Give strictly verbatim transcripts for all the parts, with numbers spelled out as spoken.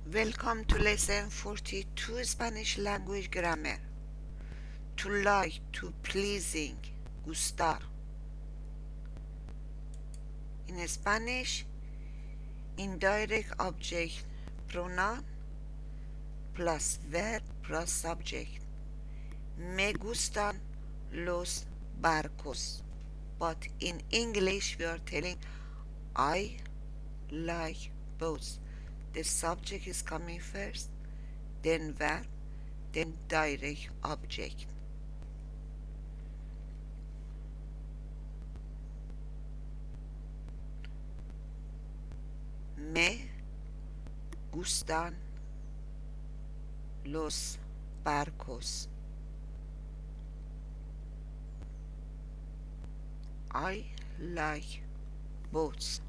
Welcome to lesson forty-two Spanish language grammar. To like, to pleasing, gustar. In Spanish, indirect object pronoun plus verb plus subject. Me gustan los barcos. But in English, we are telling I like boats. The subject is coming first, then verb, then direct object. Me gustan los barcos. I like boats.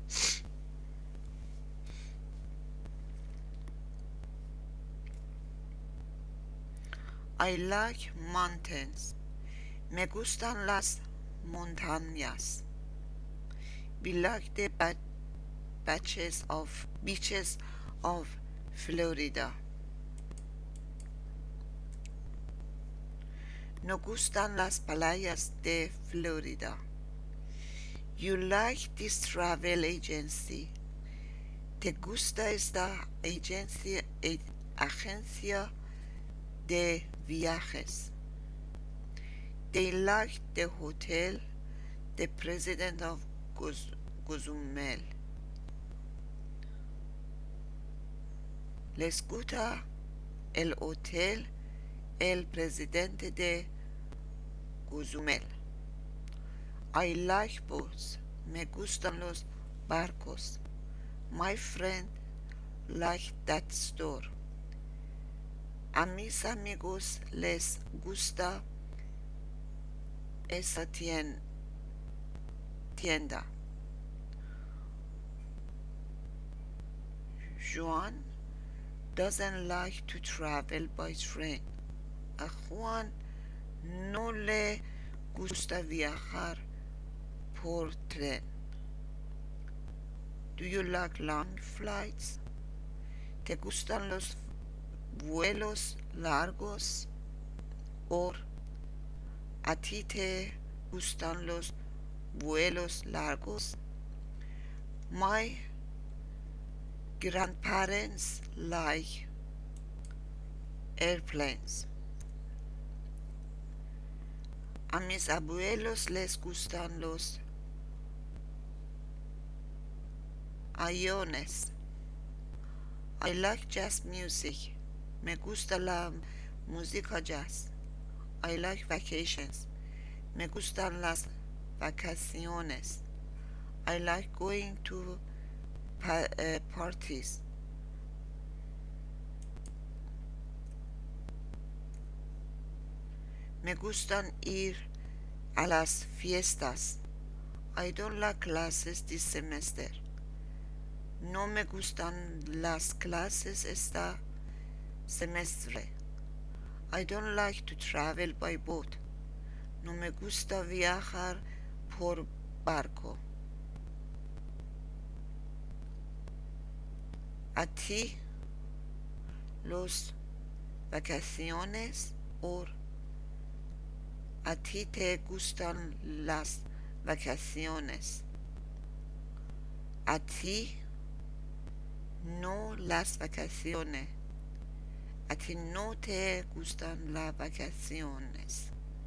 I like mountains. Me gustan las montañas. We like the beaches of beaches of Florida. No gustan las playas de Florida. You like this travel agency. ¿Te gusta esta agencia, agencia de viajes? They like the hotel, the president of Cozumel. Les gusta el hotel, el presidente de Cozumel. I like boats. Me gustan los barcos. My friend like that store. A mis amigos les gusta esa tienda. Juan doesn't like to travel by train. A Juan no le gusta viajar por tren. Do you like long flights? ¿Te gustan los vuelos largos? Or ¿a ti te gustan los vuelos largos? My grandparents like airplanes. A mis abuelos les gustan los aviones. I like jazz music. Me gusta la música jazz. I like vacations. Me gustan las vacaciones. I like going to pa uh, parties. Me gustan ir a las fiestas. I don't like classes this semester. No me gustan las clases esta semestre. I don't like to travel by boat. No me gusta viajar por barco. ¿A ti los vacaciones o a ti te gustan las vacaciones? A ti no las vacaciones. A ti no te gustan las vacaciones.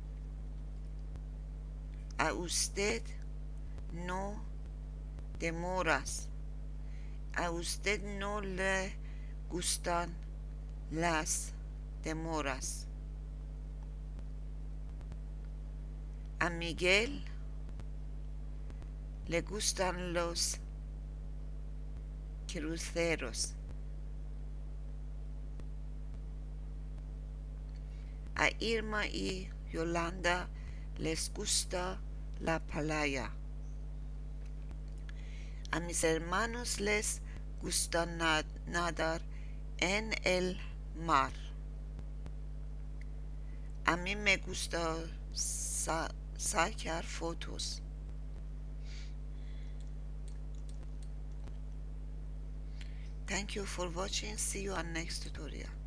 A usted no demoras. A usted no le gustan las demoras. A Miguel le gustan los cruceros. A Irma y Yolanda les gusta la playa. A mis hermanos les gusta nadar en el mar. A mí me gusta sa sacar fotos. Thank you for watching. See you on next tutorial.